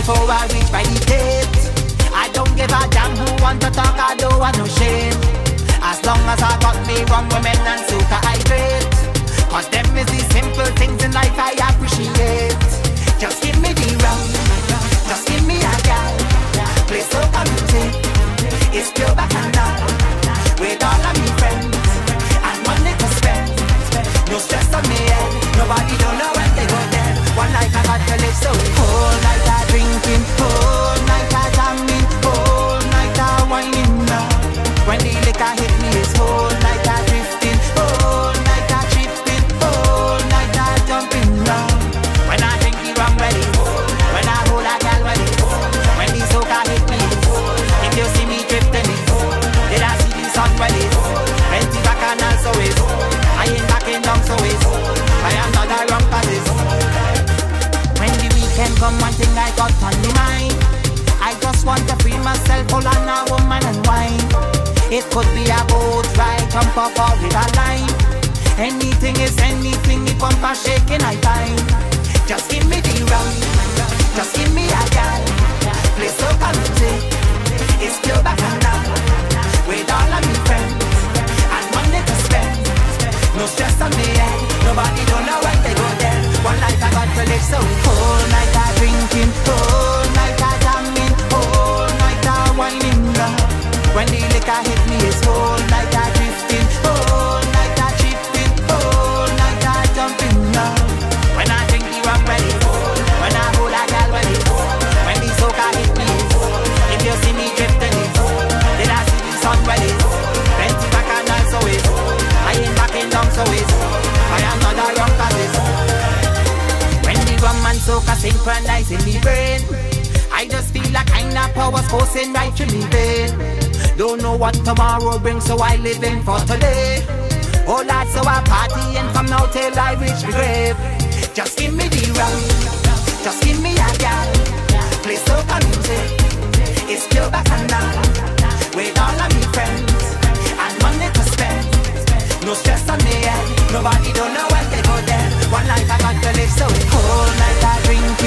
before I reach by the gate. I don't give a damn who want to talk, I don't want no shame. As long as I got me rum, women and soca, I great. Cause them is the simple things in life I appreciate. Just give me the rum, just give me a gal. Play soca music, it's pure bacchanal. With all of me friends, and money to spend. No stress on me head, nobody don't know when they go there. One night I got to live, so whole night I drinking, whole night I jamming, whole night I whining now. When the liquor hit me, it's whole night I drifting, whole night I tripping, whole night I jumping now. When I drink the rum ready, when I hold a gal ready, when the soca hit me, if you see me drifting it, did I see the sun ready? Plenty bacchanal so it, I ain't backing down so it, I am not a rum passes. When the weekend come, one thing I got on my mind, I just want to free myself, hold on a woman and wine. It could be a boat ride, jump off or with a line. Anything is anything, the bumper shaking I find. Just give me the rum, just give me a gal. Play soca music, it's pure bacchanal. With all of me friends, and money to spend. No stress on me head, nobody don't know when they go there. One night I got to live, so whole night I drinking, whole night I jamming, whole night I whining now. When the liquor hit me, it's whole night I drifting, whole night I tripping, whole night I jumping now. When I drink the rum ready, when I hold a gal ready, when the soca hit me, if you see me drifting it, did I see the sun ready? Plenty bacchanal so it, I ain't backing down so it, I am not a rum passes. When the rum and soca synchronize in me brain, I just feel like kind of power coursing right through me vein. Don't know what tomorrow brings, so I live in for today. Oh lad, so I party and from now till I reach the grave. Just give me the rum, just give me a gal. Play soca music, it's pure bacchanal. With all of me friends, and money to spend. No stress on me head, nobody don't know when they go there. One night I got to live, so whole night I drink